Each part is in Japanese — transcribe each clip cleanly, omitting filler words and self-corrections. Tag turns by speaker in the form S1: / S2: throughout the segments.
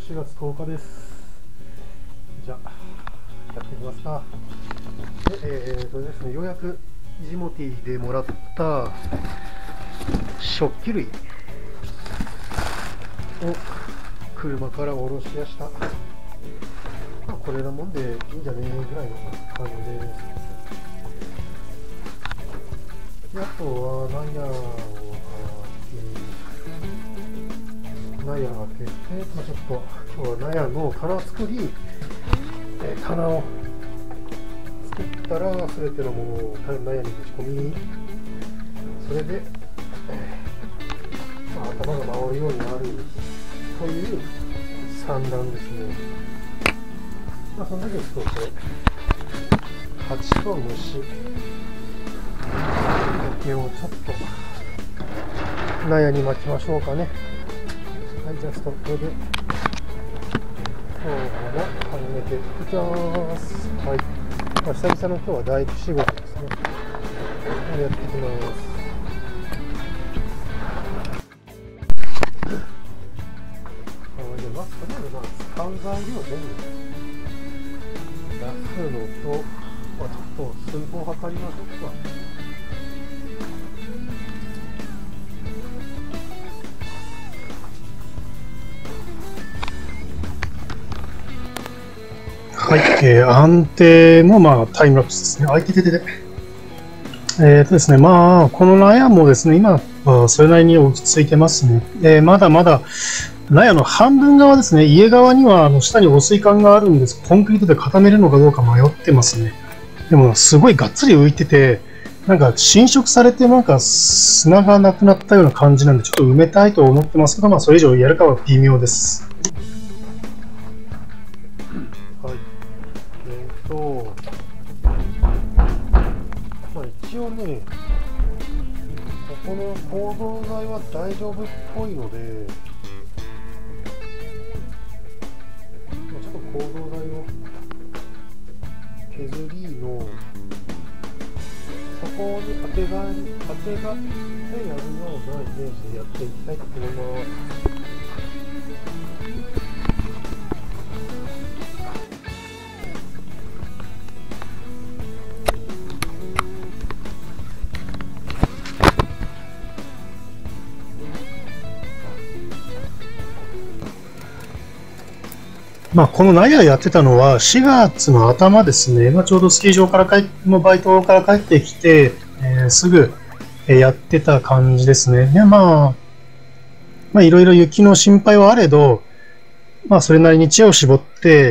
S1: 4月10日です。じゃあやっていきますか。で、ですね、ようやくジモティーでもらった食器類を車から下ろしやした。まあ、これなもんでいいんじゃねえぐらいの感じです。で、あとはナイアを開けて、まあ、ちょっと今日はナヤの棚作り、棚を作ったら全てのものをナヤにぶち込み、それで、まあ、頭が回るようになるという算段ですね。まあ、その時に少し蜂と虫だけをちょっとナヤに巻きましょうかね。はい、じゃあストップで今日も始めていきます。はい、まあ、久々の今日は大工仕事ですね。やっていきます。でまずとりあえず使う材料全部出すのと、まあ、ちょっと寸法を測りましょうか。はい、安定の、タイムラプスですね。あいてててて。ですね、まあ、このナヤもですね、今、それなりに落ち着いてますね。まだまだ、ナヤの半分側ですね、家側には下に汚水管があるんです。コンクリートで固めるのかどうか迷ってますね。でも、すごいがっつり浮いてて、なんか浸食されて、なんか砂がなくなったような感じなんで、ちょっと埋めたいと思ってますけど、まあ、それ以上やるかは微妙です。はい。まあ、一応ね、この構造材は大丈夫っぽいので、ちょっと構造材を削りのそこに当てがってやるようなイメージでやっていきたいと思います。まあ、このナヤやってたのは4月の頭ですね。ちょうどスキー場からのバイトから帰ってきて、すぐやってた感じですね。で、いろいろ雪の心配はあれど、それなりに知恵を絞って、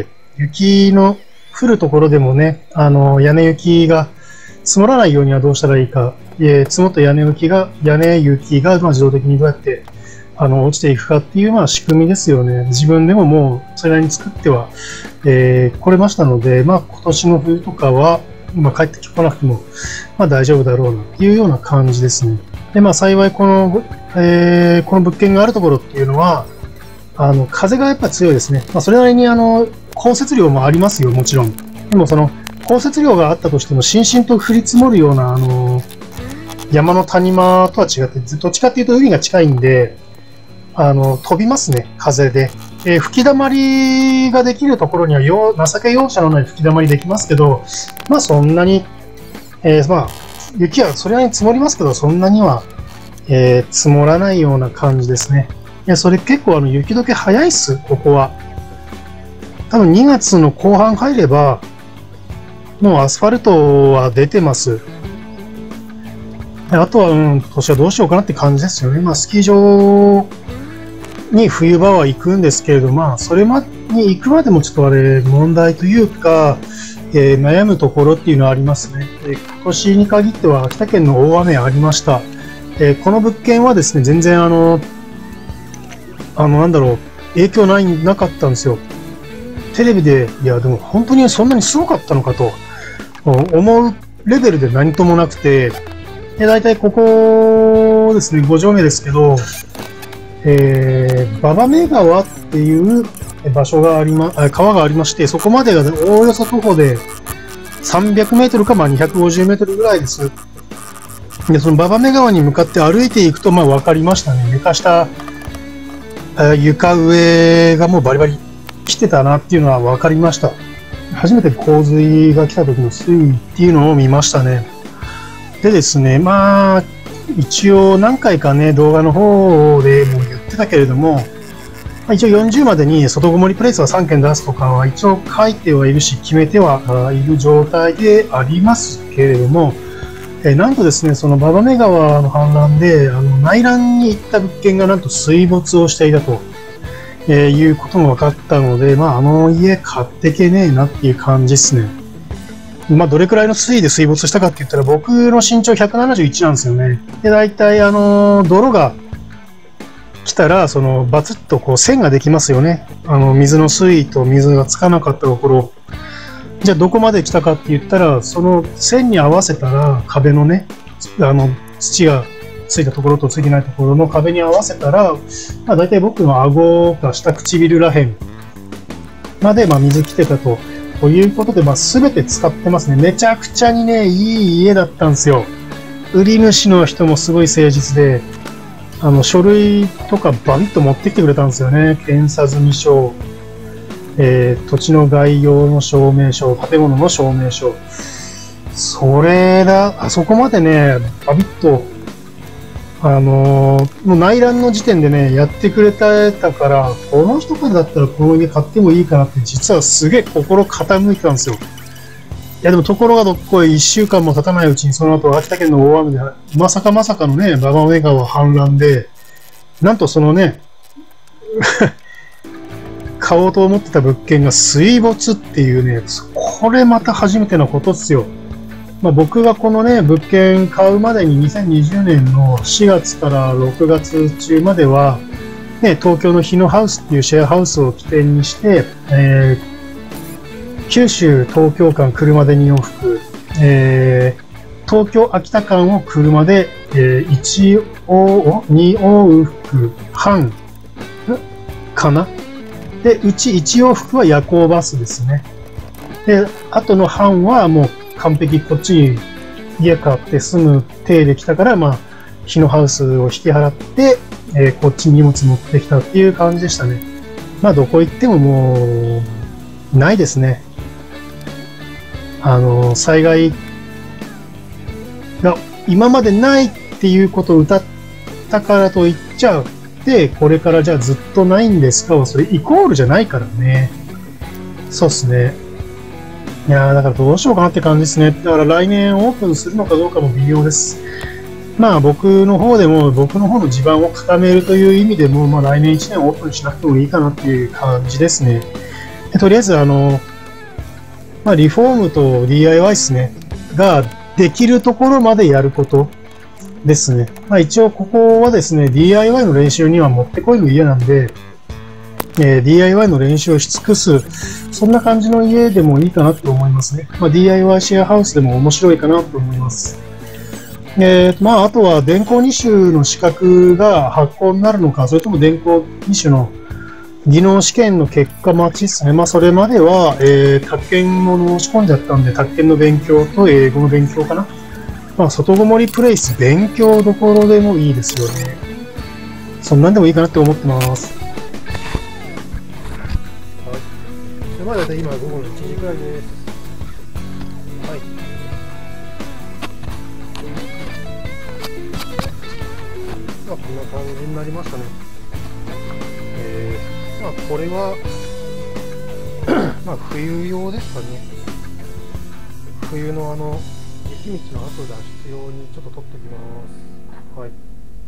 S1: 雪の降るところでもね、屋根雪が積もらないようにはどうしたらいいか、積もった屋根雪が自動的にどうやって落ちていくかっていう仕組みですよね。自分でももうそれなりに作っては、来れましたので、今年の冬とかは、帰ってこなくても、大丈夫だろうなっていうような感じですね。で、幸いこの物件があるところっていうのは、風がやっぱ強いですね。それなりに降雪量もありますよ、もちろん。でもその降雪量があったとしても、しんしんと降り積もるような、山の谷間とは違って、どっちかっていうと海が近いんで、飛びますね、風で。吹き溜まりができるところには情け容赦のない吹き溜まりできますけど、そんなに、雪はそれなりに積もりますけど、そんなには、積もらないような感じですね。それ結構雪解け早いっす、ここは。多分2月の後半入れば、もうアスファルトは出てます。あとは、今年はどうしようかなって感じですよね。スキー場に冬場は行くんですけれど、それに行くまでもちょっと問題というか、悩むところっていうのはありますね。今年に限っては秋田県の大雨ありました。この物件はですね、全然影響なかったんですよ。テレビで、いや、でも本当にそんなにすごかったのかと思うレベルで何ともなくて、だいたいここですね、5条目ですけど、馬場目川っていう場所が川がありまして、そこまでがおおよそ徒歩で300メートルか250メートルぐらいです。で、その馬場目川に向かって歩いていくと分かりましたね。床上がもうバリバリ来てたなっていうのは分かりました。初めて洪水が来た時の水位っていうのを見ましたね。でですね、まあ、一応何回かね、動画の方でも言ってたけれども、一応40までに外ごもりプレイスは3件出すとかは一応書いてはいるし、決めてはいる状態でありますけれども、なんとですね、その馬場目川の氾濫で、内覧に行った物件がなんと水没をしていたと、いうことも分かったので、まあ、家買ってけねえなっていう感じですね。まあ、どれくらいの水位で水没したかって言ったら、僕の身長171なんですよね。で、大体、泥が来たら、バツッとこう線ができますよね。水の水位と水がつかなかったところ。じゃあ、どこまで来たかって言ったら、その線に合わせたら、壁のね、土がついたところとついてないところの壁に合わせたら、まあ、大体僕の顎か下唇らへんまで、まあ、水来てたと。ということで、まあ、全て使ってますね。めちゃくちゃにね、いい家だったんですよ。売り主の人もすごい誠実で、書類とかバンと持ってきてくれたんですよね。検査済証、土地の概要の証明書、建物の証明書。あそこまでね、バビッと、もう内覧の時点でね、やってくれたから、この人からだったらこの家買ってもいいかなって、実はすげえ心傾いてたんですよ。いやでもところがどっこい1週間も経たないうちにその後秋田県の大雨で、まさかのね、馬場目川氾濫で、なんとそのね、買おうと思ってた物件が水没っていうね、これまた初めてのことっすよ。まあ、僕がこのね、物件買うまでに2020年の4月から6月中までは、ね、東京の日野ハウスっていうシェアハウスを起点にして、九州東京間車で2往復、東京秋田間を車で、2往復半かな。で、うち1往復は夜行バスですね。で、あとの半はもう完璧こっちに家買って住む体で来たから、まあ、日のハウスを引き払って、こっちに荷物持ってきたっていう感じでしたね。まあ、どこ行ってももう、ないですね。災害が今までないっていうことを歌ったからと言っちゃう。で、これからじゃあずっとないんですかは、それイコールじゃないからね。そうっすね。いやー、だからどうしようかなって感じですね。だから来年オープンするのかどうかも微妙です。まあ僕の方の地盤を固めるという意味でも、まあ来年1年オープンしなくてもいいかなっていう感じですね。とりあえずまあリフォームと DIY ですね。ができるところまでやることですね。まあ一応ここはですね、DIY の練習にはもってこいの家なんで、DIY の練習をし尽くす、そんな感じの家でもいいかなと思いますね。まあ、DIY シェアハウスでも面白いかなと思います。まあ、あとは電工2種の資格が発行になるのか、それとも電工2種の技能試験の結果待ちですね。まあ、それまでは、宅建も申し込んじゃったんで、宅建の勉強と英語の勉強かな。まあ、外ごもりプレイス勉強どころでもいいですよね。そんなんでもいいかなって思ってます。まあ、だいたい今午後の1時くらいです。はい。まあ、こんな感じになりましたね。まあ、これは、まあ、冬用ですかね。冬の雪道の後脱出用にちょっと取ってきます。はい。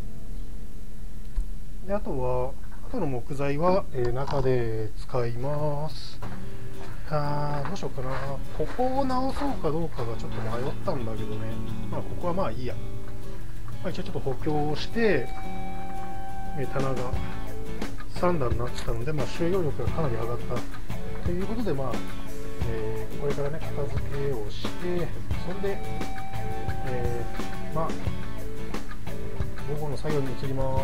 S1: で、あとの木材は、中で使います。どうしようかな。ここを直そうかどうかがちょっと迷ったんだけどね。まあ、ここはまあいいや。まあ、一応ちょっと補強して、棚が3段になってたので、まあ、収容力がかなり上がったということで、まあ、これからね、片付けをして、それで、まあ、午後の作業に移ります。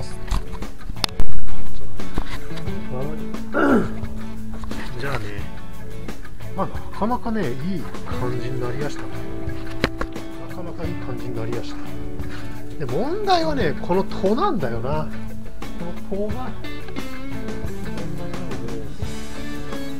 S1: じゃあね、まあ、なかなかね、いい感じになりやした。なかなかいい感じになりやした。で、問題はね、この戸なんだよな。この戸が問題なので、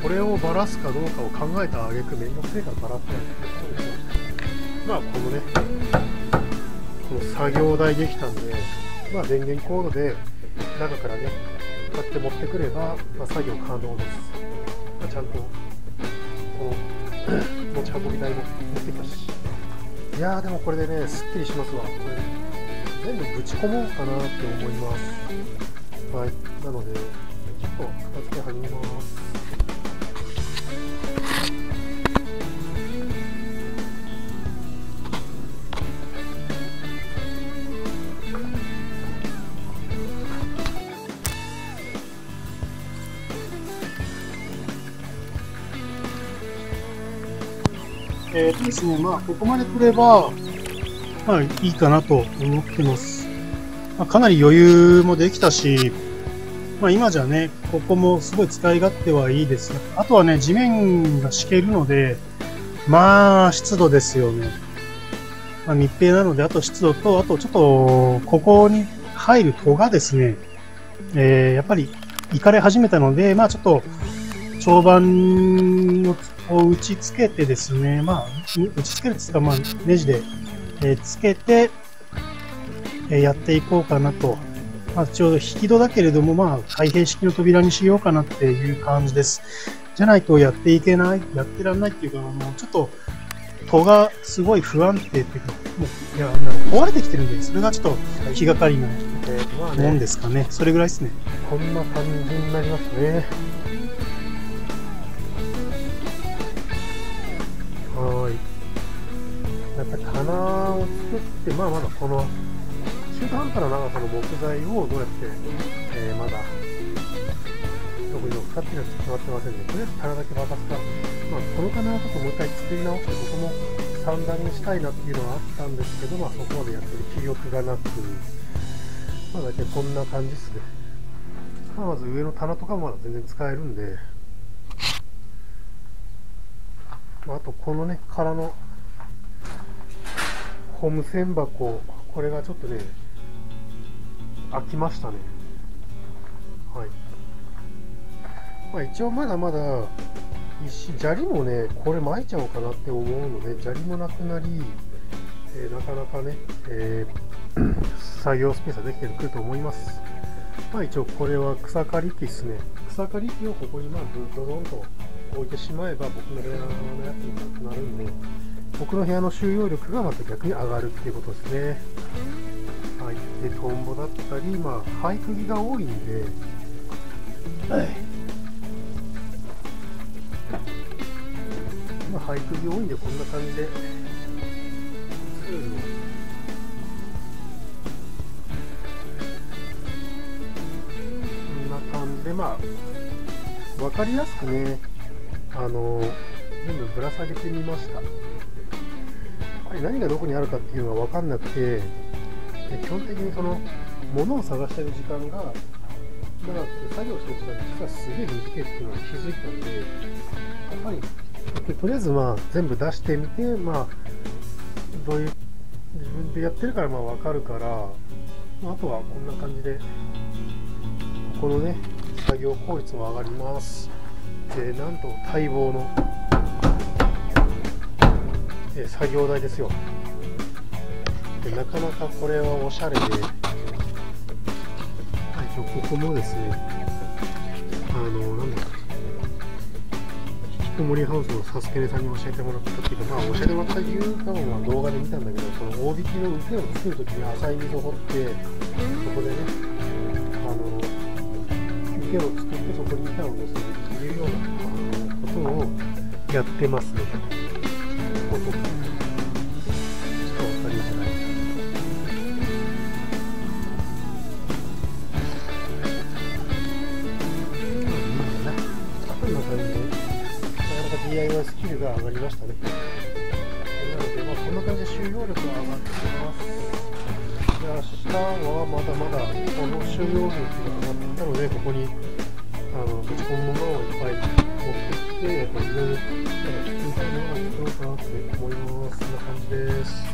S1: これをばらすかどうかを考えた挙句めんどくせえからばらってないってことでしょ。まあこのね、この作業台できたんで、まあ電源コードで中からね、こうやって持ってくれば、まあ、作業可能です。まあ、ちゃんとこの持ち運び台も持ってきたし、いやーでもこれでね、すっきりしますわ。これ全部ぶち込もうかなって思います。はい、なのでちょっと片付け始めます。ですね、まあ、ここまで来れば、まあ、いいかなと思ってます。まあ、かなり余裕もできたし、まあ、今じゃね、ここもすごい使い勝手はいいですよ。あとはね、地面が敷けるので、まあ、湿度ですよね。まあ、密閉なので、あと湿度と、あとちょっと、ここに入る戸がですね、やっぱり、いかれ始めたので、まあ、ちょっと、長板を打ち付けてですね、まあ、打ち付けるっていうか、まあ、ネジで、つけて、やっていこうかなと。まあ、ちょうど引き戸だけれども、まあ、開閉式の扉にしようかなっていう感じです。じゃないとやっていけない、やってらんないっていうか、ちょっと、戸がすごい不安定っていうか、もう、いや、壊れてきてるんで、それがちょっと気がかりなもんですかね。それぐらいですね。こんな感じになりますね。やっぱり棚を作って、まあまだこの中途半端な長さの木材をどうやって、まだどこに乗っかっていうのは決まってませんので、とりあえず棚だけ渡すか、まあ、この棚はちょっともう一回作り直して、ここも3段にしたいなっていうのはあったんですけど、まあそこまでやってる気力がなく、まあ大体こんな感じですね。まあ、まず上の棚とかもまだ全然使えるんで、あとこのね、空のホーム線箱、これがちょっとね、開きましたね。はい。まあ一応まだまだ砂利もね、これ巻いちゃおうかなって思うので、砂利もなくなり、なかなかね、作業スペースができてくると思います。まあ一応これは草刈り機ですね。草刈り機をここにまあドドンと置いてしまえば僕の部屋のやつになくなるんで、僕の部屋の収容力がまた逆に上がるっていうことですね。はい。で、トンボだったり、まあ、廃釘が多いんで、はい。まあ、廃釘多いんで、こんな感じで、ツールを、こんな感じで、まあ、わかりやすくね、全部ぶら下げてみました。何がどこにあるかっていうのが分かんなくて、基本的にその物を探してる時間が長くて、作業してる時間って実はすげえ短いっていうのに気づいたので、やっぱりとりあえずまあ全部出してみて、まあどういう自分でやってるからまあ分かるから、あとはこんな感じでこのね作業効率も上がります。で、なんと待望の作業台ですよ。で、なかなかこれはおしゃれで、一応ここもですね、なんだろう、引きこもりハウスのサスケネさんに教えてもらったっていうか、まあ教えてもらった理由かは動画で見たんだけど、その大引きの受けを作るときに浅い溝を掘って、そこでね、受けを作ってそこに板を乗せるっていうようなことをやってますね。ちょっと分かりづらい。こんな感じで、なかなか DIY スキルが上がりましたね。なので、まあ、こんな感じで収容力が上がってきます。で、明日はまだまだこの収容力が上がってきたので、ここにぶち込むものをいっぱい持ってきて、非常に小さいものを作ろうかなって思います。こんな感じです。